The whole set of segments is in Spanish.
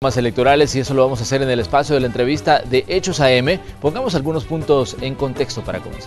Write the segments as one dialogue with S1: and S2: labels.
S1: Más electorales, y eso lo vamos a hacer en el espacio de la entrevista de Hechos AM. Pongamos algunos puntos en contexto para comenzar.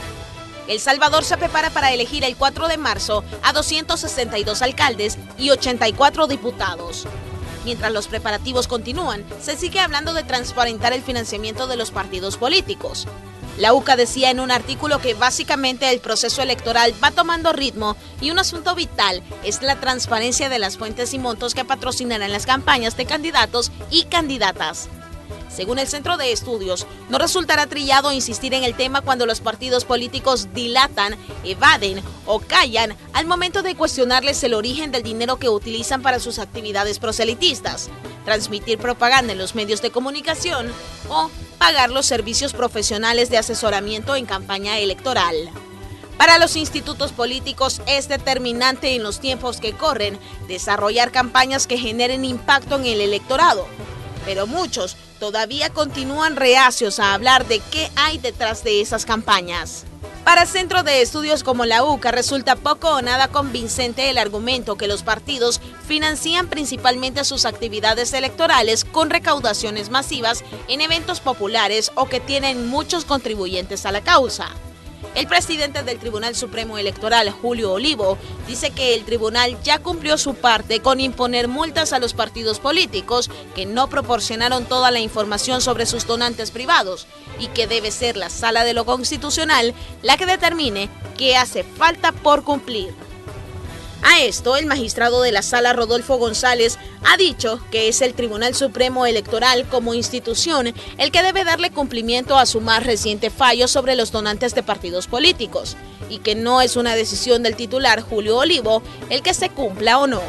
S2: El Salvador se prepara para elegir el 4 de marzo a 262 alcaldes y 84 diputados. Mientras los preparativos continúan, se sigue hablando de transparentar el financiamiento de los partidos políticos. La UCA decía en un artículo que básicamente el proceso electoral va tomando ritmo y un asunto vital es la transparencia de las fuentes y montos que patrocinarán las campañas de candidatos y candidatas. Según el Centro de Estudios, no resultará trillado insistir en el tema cuando los partidos políticos dilatan, evaden o callan al momento de cuestionarles el origen del dinero que utilizan para sus actividades proselitistas, transmitir propaganda en los medios de comunicación o pagar los servicios profesionales de asesoramiento en campaña electoral. Para los institutos políticos es determinante en los tiempos que corren desarrollar campañas que generen impacto en el electorado, pero muchos todavía continúan reacios a hablar de qué hay detrás de esas campañas. Para centros de estudios como la UCA resulta poco o nada convincente el argumento que los partidos financian principalmente sus actividades electorales con recaudaciones masivas en eventos populares o que tienen muchos contribuyentes a la causa. El presidente del Tribunal Supremo Electoral, Julio Olivo, dice que el tribunal ya cumplió su parte con imponer multas a los partidos políticos que no proporcionaron toda la información sobre sus donantes privados y que debe ser la Sala de lo Constitucional la que determine qué hace falta por cumplir. A esto, el magistrado de la Sala, Rodolfo González, ha dicho que es el Tribunal Supremo Electoral como institución el que debe darle cumplimiento a su más reciente fallo sobre los donantes de partidos políticos y que no es una decisión del titular Julio Olivo el que se cumpla o no.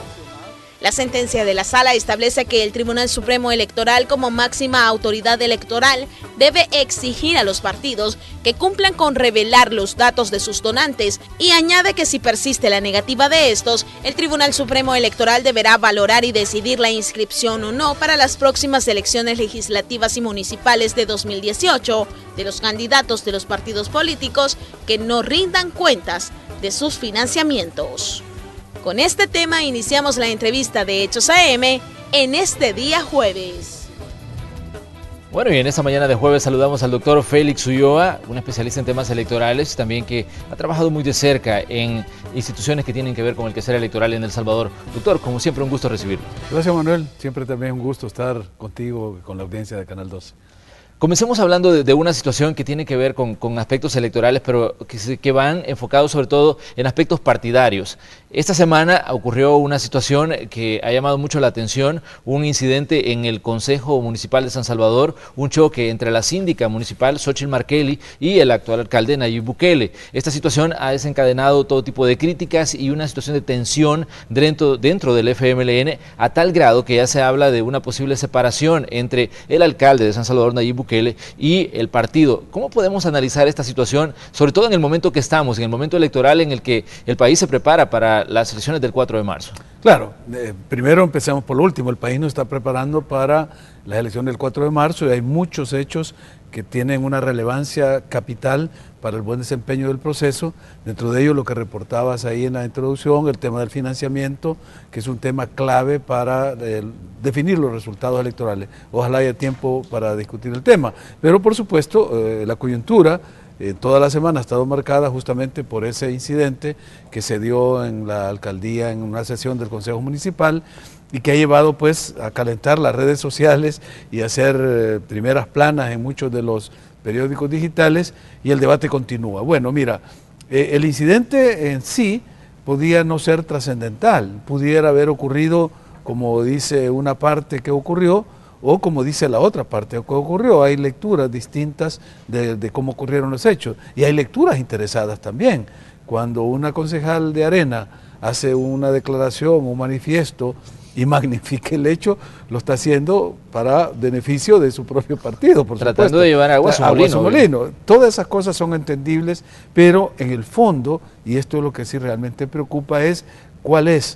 S2: La sentencia de la Sala establece que el Tribunal Supremo Electoral, como máxima autoridad electoral, debe exigir a los partidos que cumplan con revelar los datos de sus donantes y añade que si persiste la negativa de estos, el Tribunal Supremo Electoral deberá valorar y decidir la inscripción o no para las próximas elecciones legislativas y municipales de 2018 de los candidatos de los partidos políticos que no rindan cuentas de sus financiamientos. Con este tema iniciamos la entrevista de Hechos AM en este día jueves.
S1: Bueno, y en esta mañana de jueves saludamos al doctor Félix Ulloa, un especialista en temas electorales, también que ha trabajado muy de cerca en instituciones que tienen que ver con el quehacer electoral en El Salvador. Doctor, como siempre, un gusto recibirlo.
S3: Gracias, Manuel. Siempre también un gusto estar contigo y con la audiencia de Canal 12.
S1: Comencemos hablando de una situación que tiene que ver con aspectos electorales, pero que van enfocados sobre todo en aspectos partidarios. Esta semana ocurrió una situación que ha llamado mucho la atención, un incidente en el Consejo Municipal de San Salvador, un choque entre la síndica municipal, Xochitl Markelly, y el actual alcalde, Nayib Bukele. Esta situación ha desencadenado todo tipo de críticas y una situación de tensión dentro del FMLN, a tal grado que ya se habla de una posible separación entre el alcalde de San Salvador, Nayib Bukele, y el partido. ¿Cómo podemos analizar esta situación, sobre todo en el momento que estamos, en el momento electoral en el que el país se prepara para las elecciones del 4 de marzo?
S3: Claro, primero empecemos por lo último. El país nos está preparando para las elecciones del 4 de marzo y hay muchos hechos que tienen una relevancia capital para el buen desempeño del proceso. Dentro de ello, lo que reportabas ahí en la introducción, el tema del financiamiento, que es un tema clave para definir los resultados electorales. Ojalá haya tiempo para discutir el tema. Pero, por supuesto, la coyuntura toda la semana ha estado marcada justamente por ese incidente que se dio en la alcaldía, en una sesión del Consejo Municipal, y que ha llevado pues a calentar las redes sociales y a hacer primeras planas en muchos de los periódicos digitales, y el debate continúa. Bueno, mira, el incidente en sí podía no ser trascendental, pudiera haber ocurrido como dice una parte que ocurrió, o como dice la otra parte que ocurrió. Hay lecturas distintas de cómo ocurrieron los hechos, y hay lecturas interesadas también. Cuando una concejal de Arena hace una declaración, un manifiesto, y magnifica el hecho, lo está haciendo para beneficio de su propio partido, por supuesto.
S1: Tratando de llevar agua a su molino.
S3: Todas esas cosas son entendibles, pero en el fondo, y esto es lo que sí realmente preocupa, es cuál es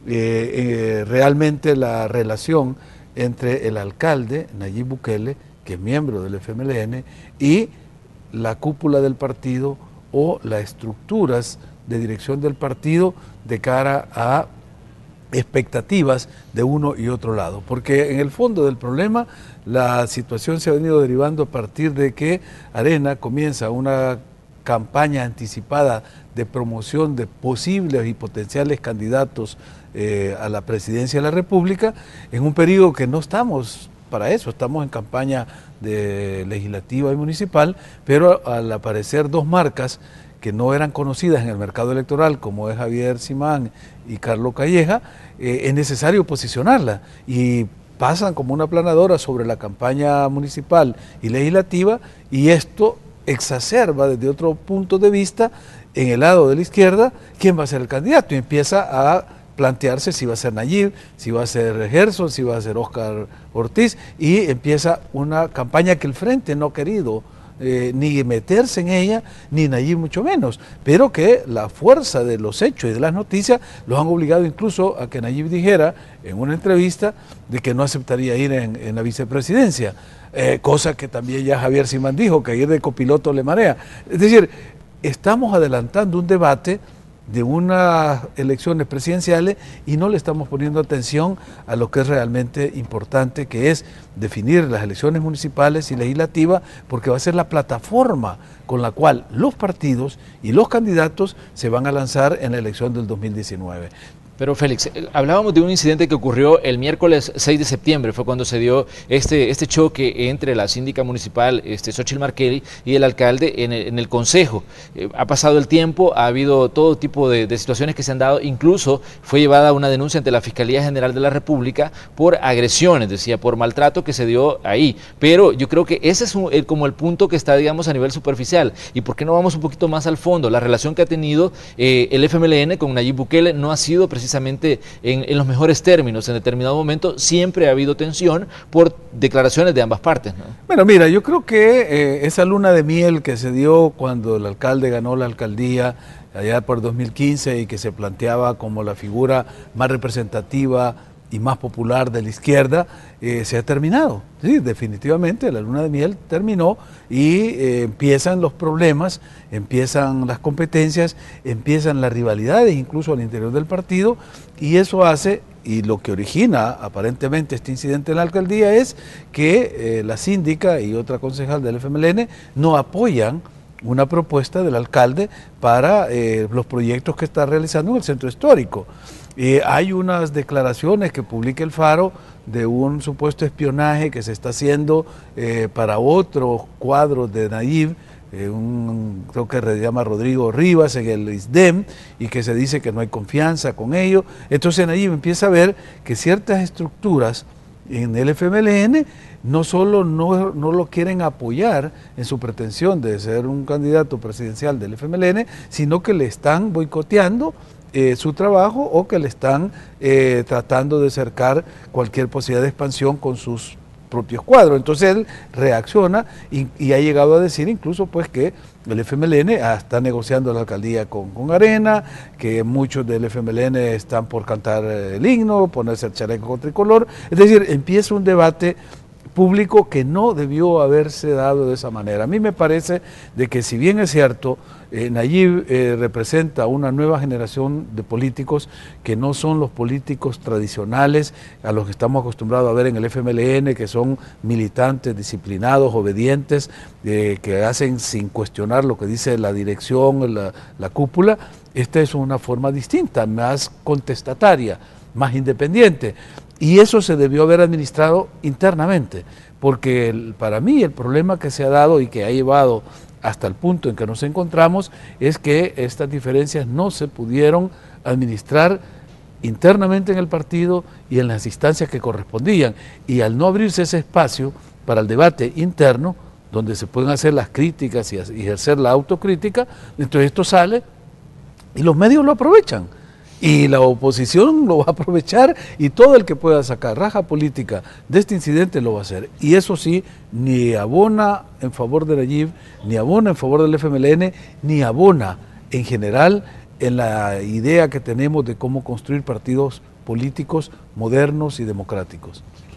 S3: realmente la relación entre el alcalde, Nayib Bukele, que es miembro del FMLN, y la cúpula del partido o las estructuras de dirección del partido de cara a expectativas de uno y otro lado, porque en el fondo del problema la situación se ha venido derivando a partir de que Arena comienza una campaña anticipada de promoción de posibles y potenciales candidatos a la presidencia de la República en un periodo que no estamos para eso, estamos en campaña legislativa y municipal, pero al aparecer dos marcas que no eran conocidas en el mercado electoral, como es Javier Simán y Carlos Calleja, es necesario posicionarla y pasan como una aplanadora sobre la campaña municipal y legislativa, y esto exacerba desde otro punto de vista en el lado de la izquierda quién va a ser el candidato y empieza a plantearse si va a ser Nayib, si va a ser Gerson, si va a ser Óscar Ortiz, y empieza una campaña que el Frente no ha querido ni meterse en ella, ni Nayib mucho menos, pero que la fuerza de los hechos y de las noticias los han obligado incluso a que Nayib dijera en una entrevista de que no aceptaría ir en la vicepresidencia, cosa que también ya Javier Simán dijo, que ir de copiloto le marea. Es decir, estamos adelantando un debate de unas elecciones presidenciales y no le estamos poniendo atención a lo que es realmente importante, que es definir las elecciones municipales y legislativas, porque va a ser la plataforma con la cual los partidos y los candidatos se van a lanzar en la elección del 2019.
S1: Pero Félix, hablábamos de un incidente que ocurrió el miércoles 6 de septiembre, fue cuando se dio este choque entre la síndica municipal, Xóchitl Markelly, y el alcalde en el consejo. Ha pasado el tiempo, ha habido todo tipo de situaciones que se han dado, incluso fue llevada una denuncia ante la Fiscalía General de la República por agresiones, decía, por maltrato que se dio ahí. Pero yo creo que ese es como el punto que está, digamos, a nivel superficial. ¿Y por qué no vamos un poquito más al fondo? La relación que ha tenido el FMLN con Nayib Bukele no ha sido precisamente en los mejores términos. En determinado momento siempre ha habido tensión por declaraciones de ambas partes, ¿no?
S3: Bueno, mira, yo creo que esa luna de miel que se dio cuando el alcalde ganó la alcaldía allá por 2015 y que se planteaba como la figura más representativa y más popular de la izquierda, se ha terminado. Sí, definitivamente la luna de miel terminó y empiezan los problemas, empiezan las competencias, empiezan las rivalidades incluso al interior del partido, y eso hace, y lo que origina aparentemente este incidente en la alcaldía es que la síndica y otra concejal del FMLN no apoyan una propuesta del alcalde para los proyectos que está realizando en el centro histórico. Hay unas declaraciones que publica el Faro de un supuesto espionaje que se está haciendo para otros cuadros de Nayib, creo que se llama Rodrigo Rivas en el ISDEM, y que se dice que no hay confianza con ellos. Entonces Nayib empieza a ver que ciertas estructuras en el FMLN no solo no lo quieren apoyar en su pretensión de ser un candidato presidencial del FMLN, sino que le están boicoteando su trabajo, o que le están tratando de cercar cualquier posibilidad de expansión con sus propios cuadros. Entonces él reacciona y ha llegado a decir incluso pues que el FMLN está negociando la alcaldía con Arena, que muchos del FMLN están por cantar el himno, ponerse el chaleco con tricolor. Es decir, empieza un debate público que no debió haberse dado de esa manera. A mí me parece de que, si bien es cierto, Nayib representa una nueva generación de políticos que no son los políticos tradicionales a los que estamos acostumbrados a ver en el FMLN, que son militantes, disciplinados, obedientes, que hacen sin cuestionar lo que dice la dirección, la cúpula. Esta es una forma distinta, más contestataria, más independiente. Y eso se debió haber administrado internamente, porque para mí el problema que se ha dado y que ha llevado hasta el punto en que nos encontramos es que estas diferencias no se pudieron administrar internamente en el partido y en las instancias que correspondían. Y al no abrirse ese espacio para el debate interno, donde se pueden hacer las críticas y ejercer la autocrítica, entonces esto sale y los medios lo aprovechan. Y la oposición lo va a aprovechar, y todo el que pueda sacar raja política de este incidente lo va a hacer. Y eso sí, ni abona en favor de Nayib, ni abona en favor del FMLN, ni abona en general en la idea que tenemos de cómo construir partidos políticos modernos y democráticos.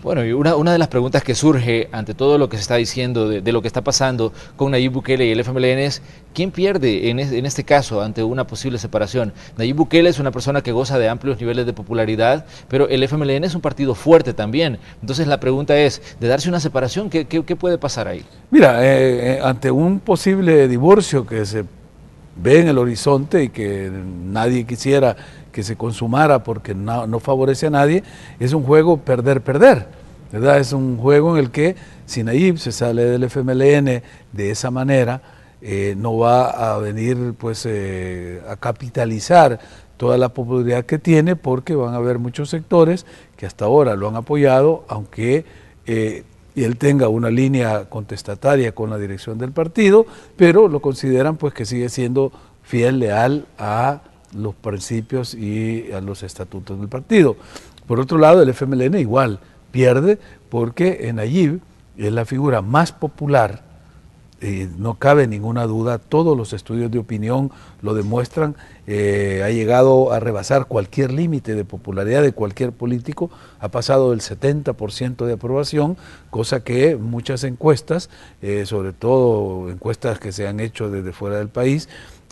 S1: Bueno, y una de las preguntas que surge ante todo lo que se está diciendo de lo que está pasando con Nayib Bukele y el FMLN es, ¿quién pierde en este caso ante una posible separación? Nayib Bukele es una persona que goza de amplios niveles de popularidad, pero el FMLN es un partido fuerte también. Entonces la pregunta es, de darse una separación, ¿qué puede pasar ahí?
S3: Mira, ante un posible divorcio que se ve en el horizonte y que nadie quisiera que se consumara porque no favorece a nadie, es un juego perder-perder, ¿verdad? Es un juego en el que si Nayib se sale del FMLN de esa manera, no va a venir pues a capitalizar toda la popularidad que tiene, porque van a haber muchos sectores que hasta ahora lo han apoyado, aunque él tenga una línea contestataria con la dirección del partido, pero lo consideran pues que sigue siendo fiel, leal a los principios y a los estatutos del partido. Por otro lado, el FMLN igual pierde, porque Nayib es la figura más popular, no cabe ninguna duda, todos los estudios de opinión lo demuestran, ha llegado a rebasar cualquier límite de popularidad de cualquier político, ha pasado del 70% de aprobación, cosa que muchas encuestas, sobre todo encuestas que se han hecho desde fuera del país,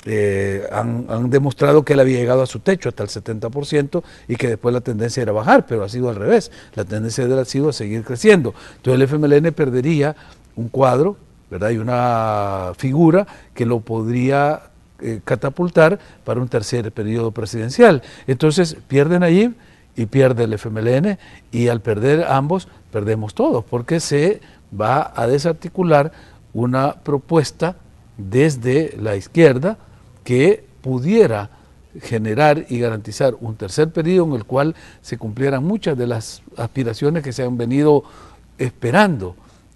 S3: han demostrado que él había llegado a su techo hasta el 70% y que después la tendencia era bajar, pero ha sido al revés, la tendencia de él ha sido a seguir creciendo. Entonces el FMLN perdería un cuadro, ¿verdad? Y una figura que lo podría catapultar para un tercer periodo presidencial. Entonces pierde Nayib y pierde el FMLN, y al perder ambos perdemos todos, porque se va a desarticular una propuesta desde la izquierda que pudiera generar y garantizar un tercer periodo en el cual se cumplieran muchas de las aspiraciones que se han venido esperando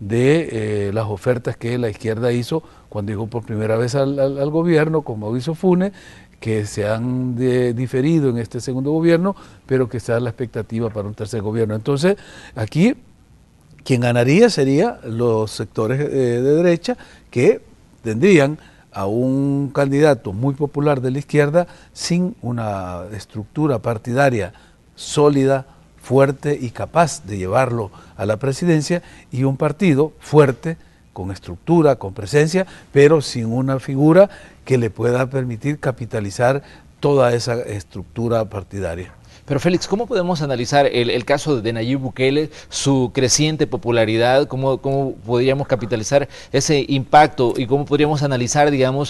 S3: de las ofertas que la izquierda hizo cuando llegó por primera vez al gobierno, como hizo Funes, que se han diferido en este segundo gobierno, pero que está la expectativa para un tercer gobierno. Entonces, aquí quien ganaría sería los sectores de derecha, que tendrían a un candidato muy popular de la izquierda sin una estructura partidaria sólida, fuerte y capaz de llevarlo a la presidencia, y un partido fuerte, con estructura, con presencia, pero sin una figura que le pueda permitir capitalizar toda esa estructura partidaria.
S1: Pero Félix, ¿cómo podemos analizar el caso de Nayib Bukele, su creciente popularidad? ¿Cómo podríamos capitalizar ese impacto y cómo podríamos analizar, digamos,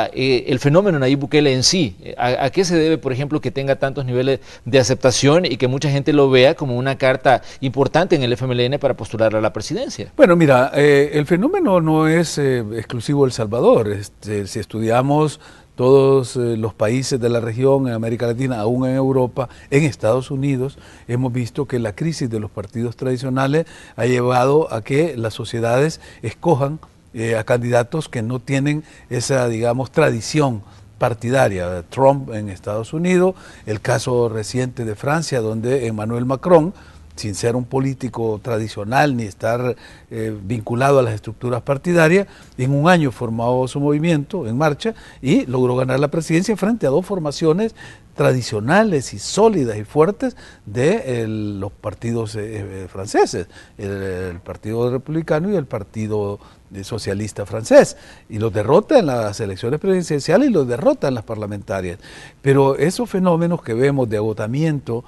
S1: el fenómeno Nayib Bukele en sí? ¿A qué se debe, por ejemplo, que tenga tantos niveles de aceptación y que mucha gente lo vea como una carta importante en el FMLN para postular a la presidencia?
S3: Bueno, mira, el fenómeno no es exclusivo de El Salvador. Si estudiamos todos los países de la región, en América Latina, aún en Europa, en Estados Unidos, hemos visto que la crisis de los partidos tradicionales ha llevado a que las sociedades escojan a candidatos que no tienen esa, digamos, tradición partidaria. Trump en Estados Unidos, el caso reciente de Francia, donde Emmanuel Macron, sin ser un político tradicional ni estar vinculado a las estructuras partidarias, en un año formó su movimiento en marcha y logró ganar la presidencia frente a dos formaciones tradicionales y sólidas y fuertes de los partidos franceses, el Partido Republicano y el Partido Socialista francés, y los derrota en las elecciones presidenciales y los derrota en las parlamentarias. Pero esos fenómenos que vemos de agotamiento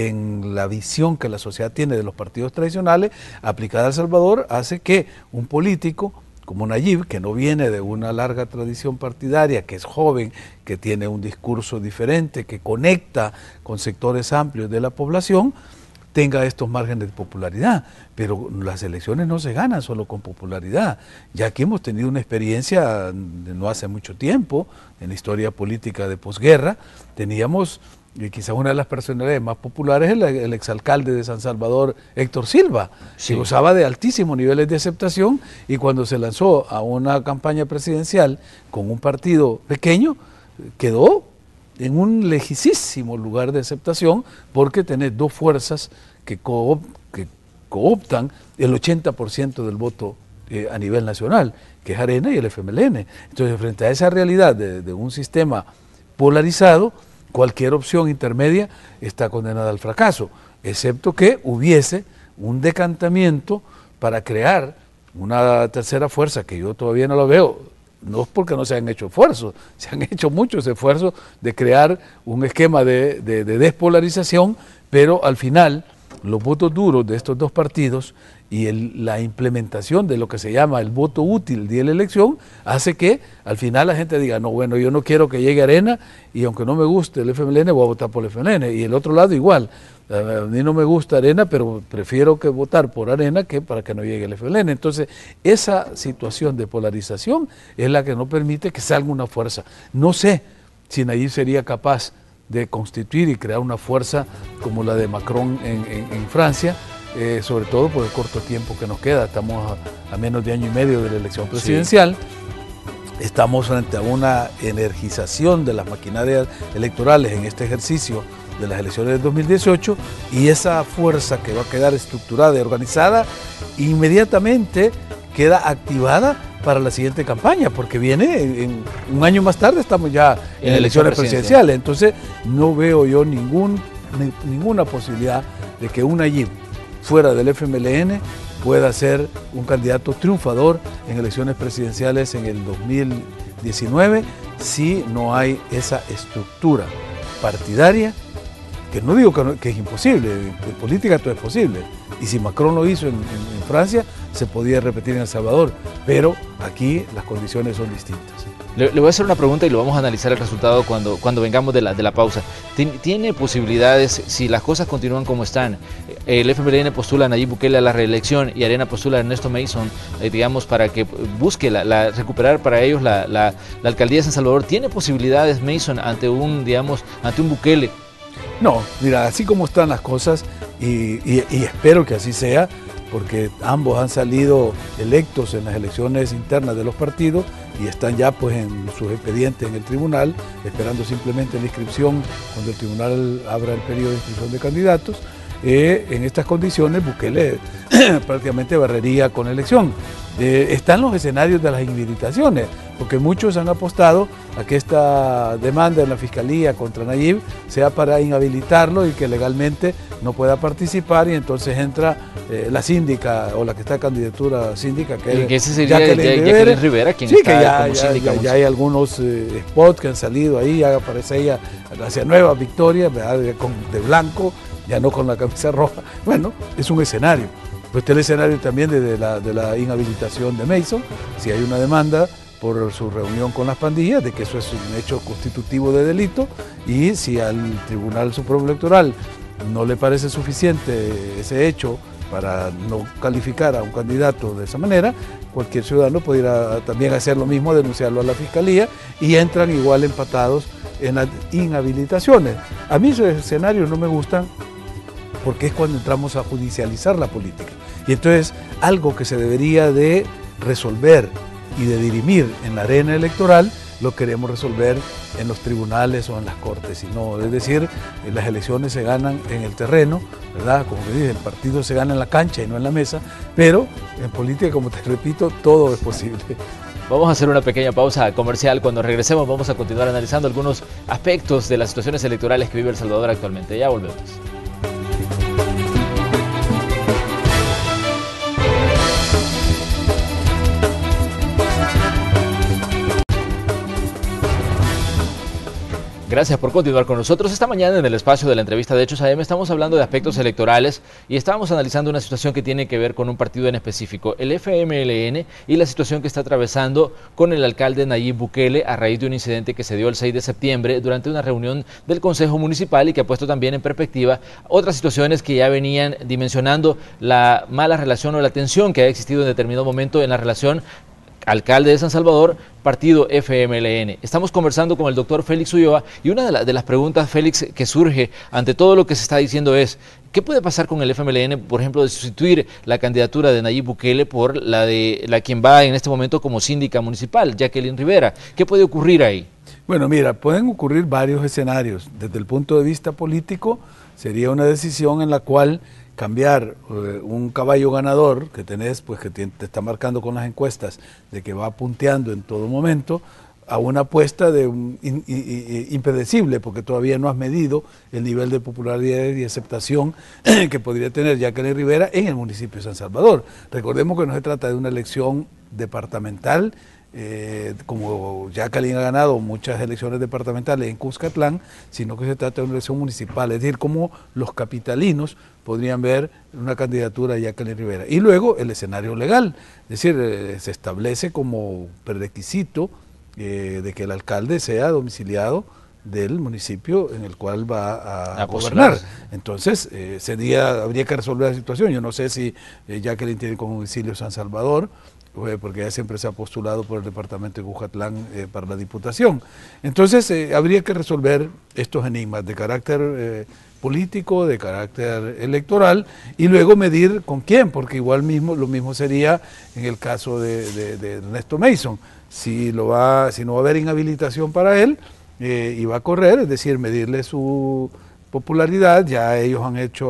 S3: en la visión que la sociedad tiene de los partidos tradicionales, aplicada a El Salvador, hace que un político como Nayib, que no viene de una larga tradición partidaria, que es joven, que tiene un discurso diferente, que conecta con sectores amplios de la población, tenga estos márgenes de popularidad. Pero las elecciones no se ganan solo con popularidad. Ya aquí hemos tenido una experiencia de no hace mucho tiempo, en la historia política de posguerra, teníamos quizás una de las personalidades más populares, el exalcalde de San Salvador, Héctor Silva, sí, que gozaba de altísimos niveles de aceptación, y cuando se lanzó a una campaña presidencial con un partido pequeño, quedó en un lejísimo lugar de aceptación, porque tenés dos fuerzas que cooptan el 80% del voto a nivel nacional, que es Arena y el FMLN. Entonces, frente a esa realidad de un sistema polarizado, cualquier opción intermedia está condenada al fracaso, excepto que hubiese un decantamiento para crear una tercera fuerza que yo todavía no la veo. No es porque no se han hecho esfuerzos, se han hecho muchos esfuerzos de crear un esquema de despolarización, pero al final los votos duros de estos dos partidos y la implementación de lo que se llama el voto útil de la elección hace que al final la gente diga, no, bueno, yo no quiero que llegue Arena y aunque no me guste el FMLN voy a votar por el FMLN, y el otro lado igual, a mí no me gusta Arena, pero prefiero que votar por Arena que para que no llegue el FMLN. Entonces, esa situación de polarización es la que no permite que salga una fuerza. No sé si Nayib sería capaz de constituir y crear una fuerza como la de Macron en Francia, sobre todo por el corto tiempo que nos queda. Estamos a menos de año y medio de la elección presidencial. Sí. Estamos frente a una energización de las maquinarias electorales en este ejercicio de las elecciones del 2018, y esa fuerza que va a quedar estructurada y organizada inmediatamente queda activada para la siguiente campaña, porque viene en un año más tarde, estamos ya en elecciones presidenciales. Entonces no veo yo ninguna posibilidad de que un Nayib fuera del FMLN pueda ser un candidato triunfador en elecciones presidenciales en el 2019 si no hay esa estructura partidaria, que no digo que es imposible, en política todo es posible, y si Macron lo hizo en Francia, se podía repetir en El Salvador, pero aquí las condiciones son distintas.
S1: Le voy a hacer una pregunta y lo vamos a analizar el resultado cuando vengamos de la pausa. ¿Tiene posibilidades, si las cosas continúan como están, el FMLN postula a Nayib Bukele a la reelección y Arena postula a Ernesto Mason, digamos, para que busque recuperar para ellos la alcaldía de San Salvador? ¿Tiene posibilidades Mason ante un Bukele?
S3: No, mira, así como están las cosas, y espero que así sea, porque ambos han salido electos en las elecciones internas de los partidos y están ya pues en sus expedientes en el tribunal, esperando simplemente la inscripción cuando el tribunal abra el periodo de inscripción de candidatos. En estas condiciones Bukele prácticamente barrería con elección. Están los escenarios de las inhabilitaciones, porque muchos han apostado a que esta demanda en la Fiscalía contra Nayib sea para inhabilitarlo y que legalmente no pueda participar, y entonces entra la síndica o la que está en candidatua síndica, que
S1: ese sería Jacqueline Rivera, quien está como síndica.
S3: Ya hay algunos spots que han salido ahí, ya aparece ella hacia Nueva Victoria, de blanco, ya no con la camisa roja. Bueno, es un escenario. Pues está el escenario también de la inhabilitación de Mason, si hay una demanda por su reunión con las pandillas, de que eso es un hecho constitutivo de delito, y si al Tribunal Supremo Electoral no le parece suficiente ese hecho para no calificar a un candidato de esa manera, cualquier ciudadano podría también hacer lo mismo, denunciarlo a la Fiscalía, y entran igual empatados en las inhabilitaciones. A mí esos escenarios no me gustan, porque es cuando entramos a judicializar la política. Y entonces algo que se debería de resolver y de dirimir en la arena electoral, lo queremos resolver en los tribunales o en las cortes. Es decir, las elecciones se ganan en el terreno, ¿verdad? Como que dice, el partido se gana en la cancha y no en la mesa, pero en política, como te repito, todo es posible.
S1: Vamos a hacer una pequeña pausa comercial. Cuando regresemos vamos a continuar analizando algunos aspectos de las situaciones electorales que vive El Salvador actualmente. Ya volvemos. Gracias por continuar con nosotros. Esta mañana en el espacio de la entrevista de Hechos AM estamos hablando de aspectos electorales y estábamos analizando una situación que tiene que ver con un partido en específico, el FMLN, y la situación que está atravesando con el alcalde Nayib Bukele a raíz de un incidente que se dio el 6 de septiembre durante una reunión del Consejo Municipal y que ha puesto también en perspectiva otras situaciones que ya venían dimensionando la mala relación o la tensión que ha existido en determinado momento en la relación alcalde de San Salvador, partido FMLN. Estamos conversando con el doctor Félix Ulloa y una de las preguntas, Félix, que surge ante todo lo que se está diciendo es, ¿qué puede pasar con el FMLN, por ejemplo, de sustituir la candidatura de Nayib Bukele por la de quien va en este momento como síndica municipal, Jacqueline Rivera? ¿Qué puede ocurrir ahí?
S3: Bueno, mira, pueden ocurrir varios escenarios. Desde el punto de vista político, sería una decisión en la cual cambiar un caballo ganador que tenés, pues que te está marcando con las encuestas de que va punteando en todo momento, a una apuesta de impredecible, porque todavía no has medido el nivel de popularidad y aceptación que podría tener Jacqueline Rivera en el municipio de San Salvador. Recordemos que no se trata de una elección departamental, como Jacqueline ha ganado muchas elecciones departamentales en Cuscatlán, sino que se trata de una elección municipal, es decir, cómo los capitalinos podrían ver una candidatura de Jacqueline Rivera. Y luego el escenario legal, es decir, se establece como prerequisito de que el alcalde sea domiciliado del municipio en el cual va a gobernar. Entonces, habría que resolver la situación. Yo no sé si Jacqueline tiene como domicilio San Salvador, porque ella siempre se ha postulado por el departamento de Cuscatlán para la diputación. Entonces, habría que resolver estos enigmas de carácter político, de carácter electoral, y luego medir con quién, porque igual lo mismo sería en el caso de Ernesto Mason. Si no va a haber inhabilitación para él y va a correr, es decir, medirle su popularidad. Ya ellos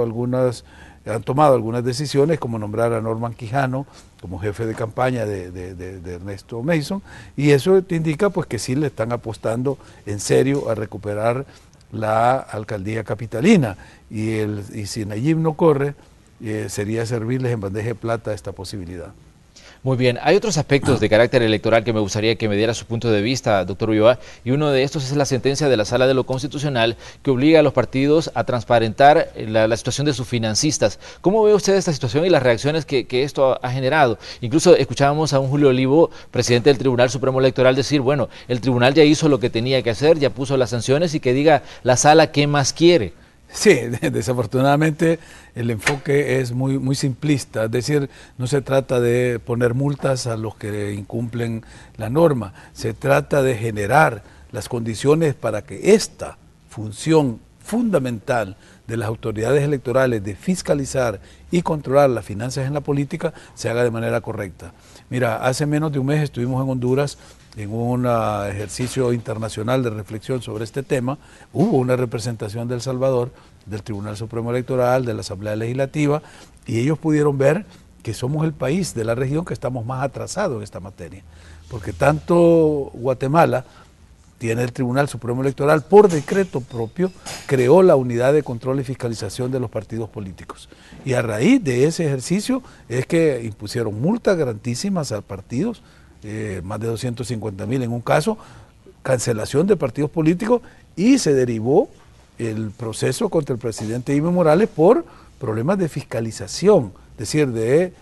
S3: han tomado algunas decisiones, como nombrar a Norman Quijano como jefe de campaña de Ernesto Mason, y eso te indica pues que sí le están apostando en serio a recuperar la alcaldía capitalina, y si Nayib no corre, sería servirles en bandeja de plata esta posibilidad.
S1: Muy bien, hay otros aspectos de carácter electoral que me gustaría que me diera su punto de vista, doctor Ulloa, y uno de estos es la sentencia de la Sala de lo Constitucional que obliga a los partidos a transparentar la situación de sus financistas. ¿Cómo ve usted esta situación y las reacciones que esto ha generado? Incluso escuchábamos a un Julio Olivo, presidente del Tribunal Supremo Electoral, decir, bueno, el tribunal ya hizo lo que tenía que hacer, ya puso las sanciones, y que diga la Sala qué más quiere.
S3: Sí, desafortunadamente el enfoque es muy simplista, es decir, no se trata de poner multas a los que incumplen la norma, se trata de generar las condiciones para que esta función fundamental de las autoridades electorales de fiscalizar y controlar las finanzas en la política se haga de manera correcta. Mira, hace menos de un mes estuvimos en Honduras en un ejercicio internacional de reflexión sobre este tema. Hubo una representación de El Salvador, del Tribunal Supremo Electoral, de la Asamblea Legislativa, y ellos pudieron ver que somos el país de la región que estamos más atrasados en esta materia, porque tanto Guatemala tiene el Tribunal Supremo Electoral, por decreto propio, creó la unidad de control y fiscalización de los partidos políticos. Y a raíz de ese ejercicio es que impusieron multas grandísimas a partidos, más de 250,000 en un caso, cancelación de partidos políticos, y se derivó el proceso contra el presidente Evo Morales por problemas de fiscalización, es decir, de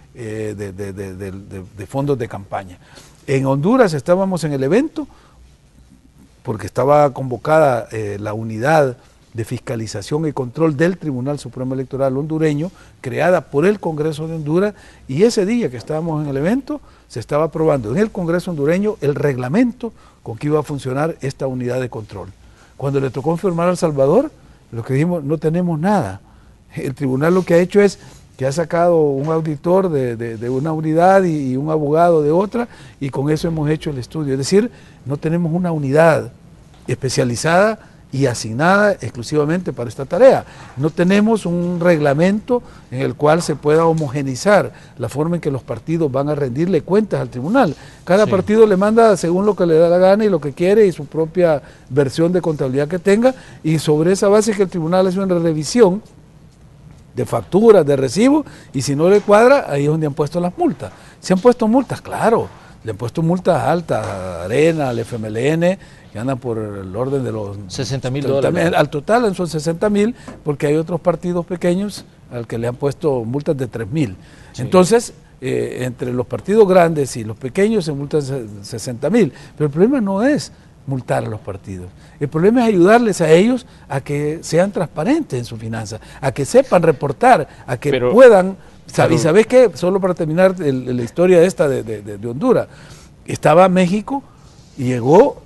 S3: fondos de campaña. En Honduras estábamos en el evento porque estaba convocada la unidad de fiscalización y control del Tribunal Supremo Electoral hondureño, creada por el Congreso de Honduras, y ese día que estábamos en el evento se estaba aprobando en el Congreso hondureño el reglamento con que iba a funcionar esta unidad de control. Cuando le tocó firmar a El Salvador, lo que dijimos, no tenemos nada. El tribunal lo que ha hecho es que ha sacado un auditor de una unidad y un abogado de otra, y con eso hemos hecho el estudio. Es decir, no tenemos una unidad especializada y asignada exclusivamente para esta tarea. No tenemos un reglamento en el cual se pueda homogenizar la forma en que los partidos van a rendirle cuentas al tribunal. Cada partido le manda según lo que le da la gana y lo que quiere y su propia versión de contabilidad que tenga, y sobre esa base que el tribunal hace una revisión de facturas, de recibos, y si no le cuadra, ahí es donde han puesto las multas. ¿Se han puesto multas? Claro, le han puesto multas altas a Arena, al FMLN, que andan por el orden de los
S1: $60,000.
S3: Al total son 60,000, porque hay otros partidos pequeños al que le han puesto multas de 3,000. Sí. Entonces, entre los partidos grandes y los pequeños se multan 60,000. Pero el problema no es multar a los partidos. El problema es ayudarles a ellos a que sean transparentes en sus finanzas, a que sepan reportar, a que puedan... Y ¿sabes qué? Solo para terminar la historia esta de Honduras. Estaba México y llegó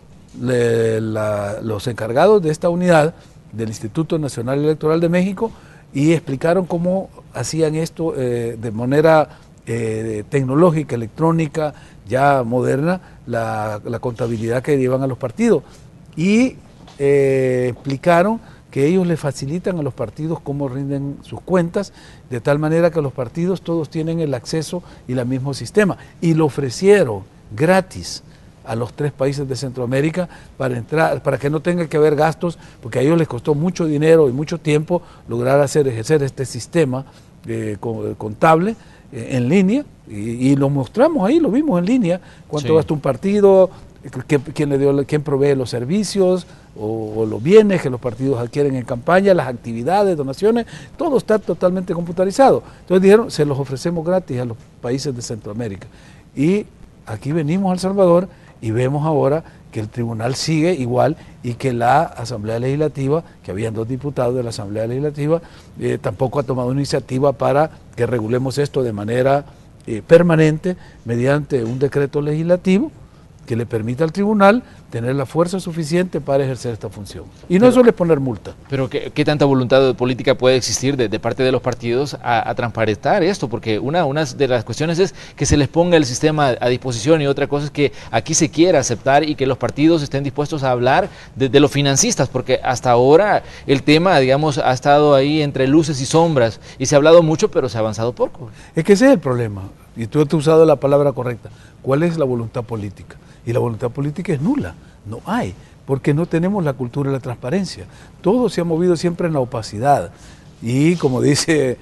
S3: los encargados de esta unidad del Instituto Nacional Electoral de México y explicaron cómo hacían esto de manera tecnológica, electrónica, ya moderna, la contabilidad que llevan a los partidos, y explicaron que ellos le facilitan a los partidos cómo rinden sus cuentas, de tal manera que los partidos todos tienen el acceso y el mismo sistema, y lo ofrecieron gratis a los 3 países de Centroamérica para que no tenga que haber gastos, porque a ellos les costó mucho dinero y mucho tiempo lograr ejercer este sistema contable en línea, y lo mostramos ahí, lo vimos en línea, cuánto gasta un partido, quién provee los servicios o los bienes que los partidos adquieren en campaña, las actividades, donaciones, todo está totalmente computarizado. Entonces dijeron, se los ofrecemos gratis a los países de Centroamérica. Y aquí venimos a El Salvador y vemos ahora que el tribunal sigue igual y que la Asamblea Legislativa, que habían 2 diputados de la Asamblea Legislativa, tampoco ha tomado una iniciativa para que regulemos esto de manera permanente mediante un decreto legislativo que le permita al tribunal tener la fuerza suficiente para ejercer esta función. Y no solo es poner multa.
S1: Pero ¿qué tanta voluntad política puede existir de parte de los partidos a transparentar esto? Porque una de las cuestiones es que se les ponga el sistema a disposición, y otra cosa es que aquí se quiera aceptar y que los partidos estén dispuestos a hablar de los financistas, porque hasta ahora el tema, digamos, ha estado ahí entre luces y sombras, y se ha hablado mucho, pero se ha avanzado poco.
S3: Es que ese es el problema, y tú has usado la palabra correcta. ¿Cuál es la voluntad política? Y la voluntad política es nula, no hay, porque no tenemos la cultura de la transparencia. Todo se ha movido siempre en la opacidad. Y como dice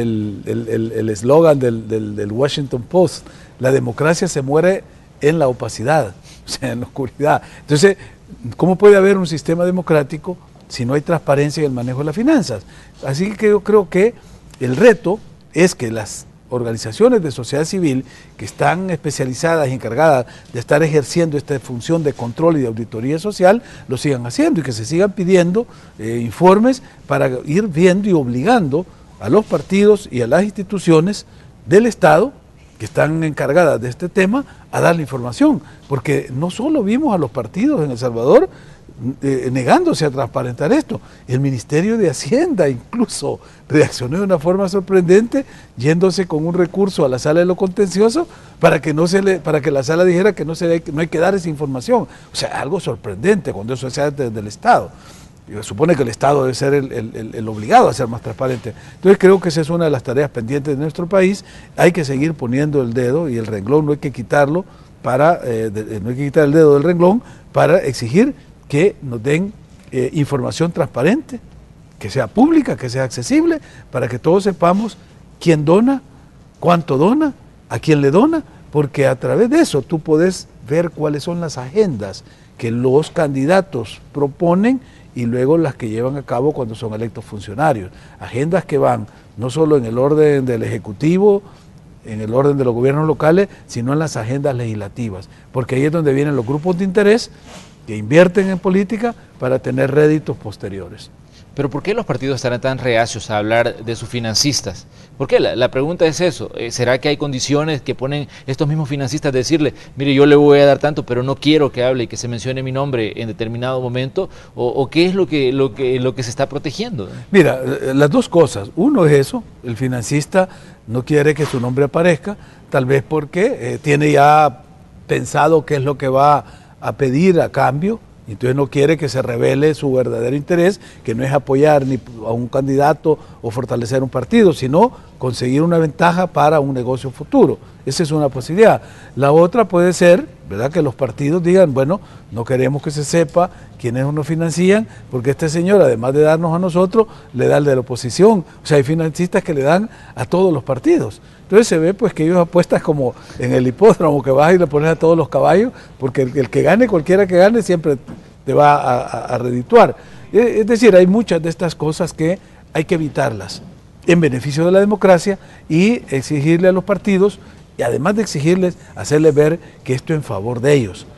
S3: el eslogan del Washington Post, la democracia se muere en la opacidad, o sea, en la oscuridad. Entonces, ¿cómo puede haber un sistema democrático si no hay transparencia en el manejo de las finanzas? Así que yo creo que el reto es que las organizaciones de sociedad civil que están especializadas y encargadas de estar ejerciendo esta función de control y de auditoría social, lo sigan haciendo y que se sigan pidiendo informes para ir viendo y obligando a los partidos y a las instituciones del Estado que están encargadas de este tema a dar la información, porque no solo vimos a los partidos en El Salvador negándose a transparentar esto. El Ministerio de Hacienda incluso reaccionó de una forma sorprendente, yéndose con un recurso a la sala de lo contencioso para que la sala dijera que no hay que dar esa información. O sea, algo sorprendente cuando eso se hace desde el Estado. Se supone que el Estado debe ser el obligado a ser más transparente. Entonces creo que esa es una de las tareas pendientes de nuestro país. Hay que seguir poniendo el dedo, y el renglón no hay que quitarlo no hay que quitar el dedo del renglón para exigir que nos den información transparente, que sea pública, que sea accesible, para que todos sepamos quién dona, cuánto dona, a quién le dona, porque a través de eso tú puedes ver cuáles son las agendas que los candidatos proponen y luego las que llevan a cabo cuando son electos funcionarios. Agendas que van no solo en el orden del Ejecutivo, en el orden de los gobiernos locales, sino en las agendas legislativas, porque ahí es donde vienen los grupos de interés que invierten en política para tener réditos posteriores.
S1: Pero ¿por qué los partidos estarán tan reacios a hablar de sus financistas? ¿Por qué? La pregunta es eso. ¿Será que hay condiciones que ponen estos mismos financistas a decirle, mire, yo le voy a dar tanto, pero no quiero que hable y que se mencione mi nombre en determinado momento? ¿O qué es lo que se está protegiendo? Mira,
S3: las dos cosas. Uno es eso, el financista no quiere que su nombre aparezca, tal vez porque tiene ya pensado qué es lo que va a pedir a cambio, y entonces no quiere que se revele su verdadero interés, que no es apoyar ni a un candidato o fortalecer un partido, sino conseguir una ventaja para un negocio futuro. Esa es una posibilidad. La otra puede ser, ¿verdad?, que los partidos digan, bueno, no queremos que se sepa quiénes nos financian, porque este señor, además de darnos a nosotros, le da al de la oposición. O sea, hay financistas que le dan a todos los partidos. Entonces se ve pues que ellos apuestan como en el hipódromo, que vas y le pones a todos los caballos, porque el que gane, cualquiera que gane, siempre te va a redituar. Es decir, hay muchas de estas cosas que hay que evitarlas en beneficio de la democracia, y exigirle a los partidos, y además de exigirles, hacerles ver que esto es en favor de ellos.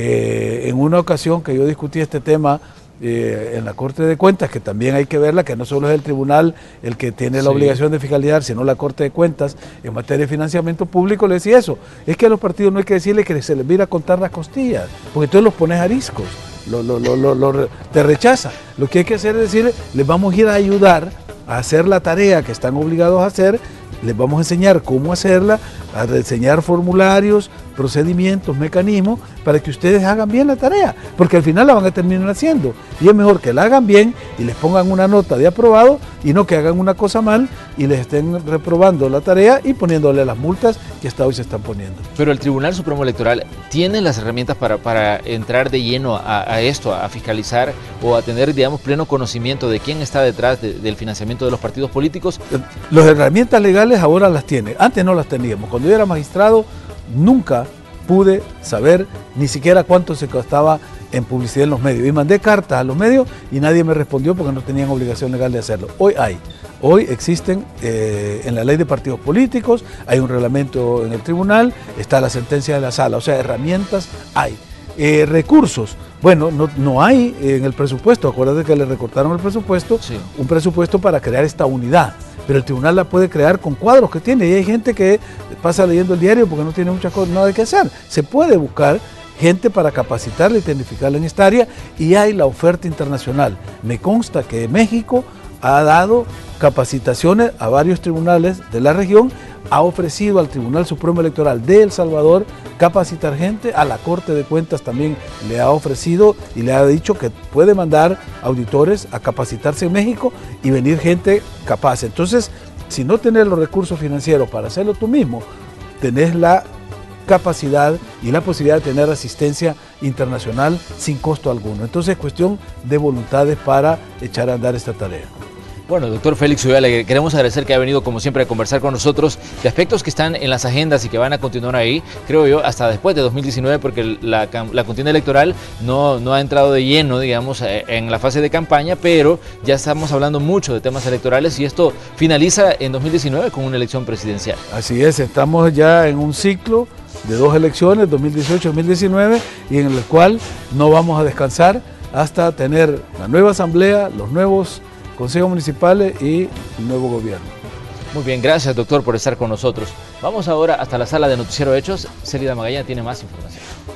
S3: En una ocasión que yo discutí este tema en la Corte de Cuentas, que también hay que verla, que no solo es el tribunal el que tiene la obligación de fiscalizar, sino la Corte de Cuentas en materia de financiamiento público, le decía eso, es que a los partidos no hay que decirles que se les vira a contar las costillas, porque entonces los pones ariscos, te rechaza. Lo que hay que hacer es decirles, les vamos a ir a ayudar a hacer la tarea que están obligados a hacer, les vamos a enseñar cómo hacerla, a diseñar formularios, procedimientos, mecanismos para que ustedes hagan bien la tarea, porque al final la van a terminar haciendo y es mejor que la hagan bien y les pongan una nota de aprobado y no que hagan una cosa mal y les estén reprobando la tarea y poniéndole las multas que hasta hoy se están poniendo.
S1: Pero el Tribunal Supremo Electoral tiene las herramientas para entrar de lleno a esto, a fiscalizar o a tener, digamos, pleno conocimiento de quién está detrás del financiamiento de los partidos políticos.
S3: Las herramientas legales ahora las tiene, antes no las teníamos. Cuando yo era magistrado nunca pude saber ni siquiera cuánto se gastaba en publicidad en los medios. Y mandé cartas a los medios y nadie me respondió porque no tenían obligación legal de hacerlo. Hoy existen en la ley de partidos políticos, hay un reglamento en el tribunal, está la sentencia de la sala, o sea, herramientas hay. Recursos, bueno, no hay en el presupuesto, acuérdate que le recortaron el presupuesto, sí, un presupuesto para crear esta unidad, pero el tribunal la puede crear con cuadros que tiene y hay gente que pasa leyendo el diario porque no tiene muchas cosas, nada que hacer, se puede buscar gente para capacitarla y tecnificarla en esta área y hay la oferta internacional. Me consta que México ha dado capacitaciones a varios tribunales de la región, ha ofrecido al Tribunal Supremo Electoral de El Salvador capacitar gente, a la Corte de Cuentas también le ha ofrecido y le ha dicho que puede mandar auditores a capacitarse en México y venir gente capaz. Entonces, si no tenés los recursos financieros para hacerlo tú mismo, tenés la capacidad y la posibilidad de tener asistencia internacional sin costo alguno. Entonces es cuestión de voluntades para echar a andar esta tarea.
S1: Bueno, doctor Félix Ulloa, le queremos agradecer que haya venido como siempre a conversar con nosotros de aspectos que están en las agendas y que van a continuar ahí, creo yo, hasta después de 2019, porque la contienda electoral no ha entrado de lleno, digamos, en la fase de campaña, pero ya estamos hablando mucho de temas electorales y esto finaliza en 2019 con una elección presidencial.
S3: Así es, estamos ya en un ciclo de 2 elecciones, 2018-2019, y en el cual no vamos a descansar hasta tener la nueva asamblea, los nuevos consejos municipales y el nuevo gobierno.
S1: Muy bien, gracias doctor por estar con nosotros. Vamos ahora hasta la sala de Noticiero Hechos. Célida Magallanes tiene más información.